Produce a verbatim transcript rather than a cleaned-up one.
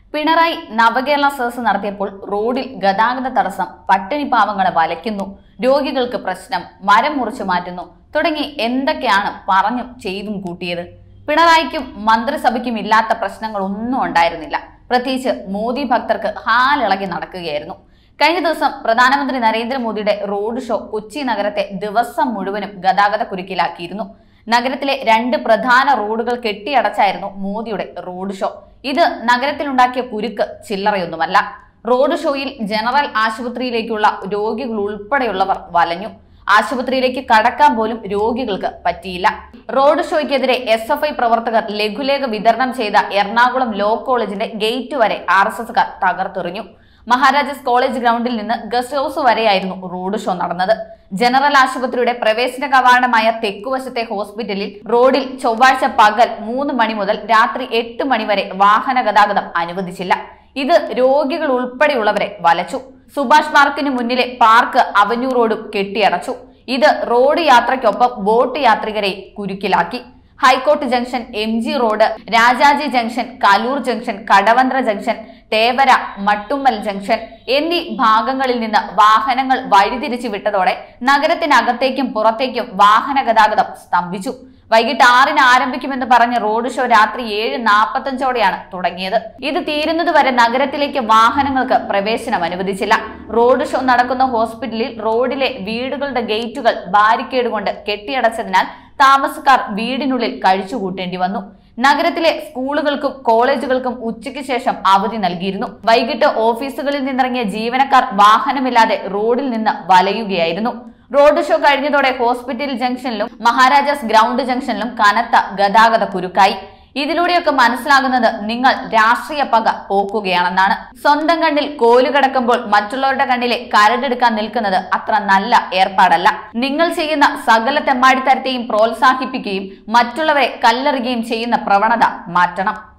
പിണറായി നവകേരള സദസ് നടത്തിയപ്പോൾ റോഡിൽ ഗതാഗത തടസ്സം, പട്ടിണി പാവങ്ങളെ വലയ്ക്കുന്നു, രോഗികൾക്ക് പ്രശ്നം, മരം മുറിച്ചു മാറ്റുന്നു തുടങ്ങി എന്തൊക്കെയാണ് പറഞ്ഞും ചെയ്തും കൂട്ടിയത്. പിണറായിക്കും മന്ത്രിസഭയ്ക്കും ഇല്ലാത്ത പ്രശ്നങ്ങളൊന്നും ഉണ്ടായിരുന്നില്ല. പ്രത്യേകിച്ച് മോദി ഭക്തർക്ക് ഹാലിളകി നടക്കുകയായിരുന്നു. കഴിഞ്ഞ ദിവസം പ്രധാനമന്ത്രി നരേന്ദ്രമോദിയുടെ റോഡ് ഷോ കൊച്ചി നഗരത്തെ ദിവസം മുഴുവനും ഗതാഗത കുരുക്കിലാക്കിയിരുന്നു. നഗരത്തിലെ രണ്ട് പ്രധാന റോഡുകൾ കെട്ടിയടച്ചായിരുന്നു മോദിയുടെ റോഡ് ഷോ. ഇത് നഗരത്തിലുണ്ടാക്കിയ കുരുക്ക് ചില്ലറയൊന്നുമല്ല. റോഡ് ഷോയിൽ ജനറൽ ആശുപത്രിയിലേക്കുള്ള രോഗികൾ ഉൾപ്പെടെയുള്ളവർ വലഞ്ഞു. ആശുപത്രിയിലേക്ക് കടക്കാൻ പോലും രോഗികൾക്ക് പറ്റിയില്ല. റോഡ് ഷോയ്ക്കെതിരെ എസ് എഫ് ഐ പ്രവർത്തകർ ലഘുലേഖ വിതരണം ചെയ്ത എറണാകുളം ലോ കോളേജിന്റെ ഗേറ്റ് വരെ ആർ എസ് എസുകാർ തകർത്തെറിഞ്ഞു. മഹാരാജാസ് കോളേജ് ഗ്രൗണ്ടിൽ നിന്ന് ഗസ്റ്റ് ഹൌസ് വരെയായിരുന്നു റോഡ് ഷോ നടന്നത്. ജനറൽ ആശുപത്രിയുടെ പ്രവേശന കവാടമായ തെക്കുവശത്തെ ഹോസ്പിറ്റലിൽ റോഡിൽ ചൊവ്വാഴ്ച പകൽ മൂന്ന് മണി മുതൽ രാത്രി എട്ട് മണി വരെ വാഹന ഗതാഗതം അനുവദിച്ചില്ല. ഇത് രോഗികൾ ഉൾപ്പെടെയുള്ളവരെ വലച്ചു. സുഭാഷ് പാർക്കിന് മുന്നിലെ പാർക്ക് അവന്യൂ റോഡും കെട്ടിയടച്ചു. ഇത് റോഡ് യാത്രയ്ക്കൊപ്പം ബോട്ട് യാത്രികരെ കുരുക്കിലാക്കി. High court junction, M G road, Rajaji junction, Kaloor junction, Kadavanthra junction, Thevara, Mattummal junction എന്നീ ഭാഗങ്ങളിൽ നിന്ന് വാഹനങ്ങൾ വഴിതിരിച്ചു വിട്ടതോടെ നഗരത്തിനകത്തേക്കും പുറത്തേക്കും വാഹന ഗതാഗതം സ്തംഭിച്ചു. വൈകിട്ട് ആറിന് ആരംഭിക്കുമെന്ന് പറഞ്ഞ റോഡ് ഷോ രാത്രി ഏഴ് നാൽപ്പത്തഞ്ചോടെയാണ് തുടങ്ങിയത്. ഇത് തീരുന്നതുവരെ നഗരത്തിലേക്ക് വാഹനങ്ങൾക്ക് പ്രവേശനം അനുവദിച്ചില്ല. റോഡ് ഷോ നടക്കുന്ന ഹോസ്പിറ്റലിൽ റോഡിലെ വീടുകളുടെ ഗേറ്റുകൾ ബാരിക്കേഡ് കൊണ്ട് കെട്ടിയടച്ചതിനാൽ താമസക്കാർ വീടിനുള്ളിൽ കഴിച്ചുകൂട്ടേണ്ടി വന്നു. നഗരത്തിലെ സ്കൂളുകൾക്കും കോളേജുകൾക്കും ഉച്ചയ്ക്ക് ശേഷം അവധി നൽകിയിരുന്നു. വൈകിട്ട് ഓഫീസുകളിൽ നിന്നിറങ്ങിയ ജീവനക്കാർ വാഹനമില്ലാതെ റോഡിൽ നിന്ന് വലയുകയായിരുന്നു. റോഡ് ഷോ കഴിഞ്ഞതോടെ ഹോസ്പിറ്റൽ ജംഗ്ഷനിലും മഹാരാജാസ് ഗ്രൗണ്ട് ജംഗ്ഷനിലും കനത്ത ഗതാഗത കുരുക്കായി. ഇതിലൂടെയൊക്കെ മനസ്സിലാകുന്നത് നിങ്ങൾ രാഷ്ട്രീയ പക പോക്കുകയാണെന്നാണ്. സ്വന്തം കണ്ണിൽ കോല് കിടക്കുമ്പോൾ മറ്റുള്ളവരുടെ കണ്ണിലെ കരടെടുക്കാൻ നിൽക്കുന്നത് അത്ര നല്ല ഏർപ്പാടല്ല. നിങ്ങൾ ചെയ്യുന്ന സകല തെമ്മാടിത്തരത്തെയും പ്രോത്സാഹിപ്പിക്കുകയും മറ്റുള്ളവരെ കല്ലെറിയുകയും ചെയ്യുന്ന പ്രവണത മാറ്റണം.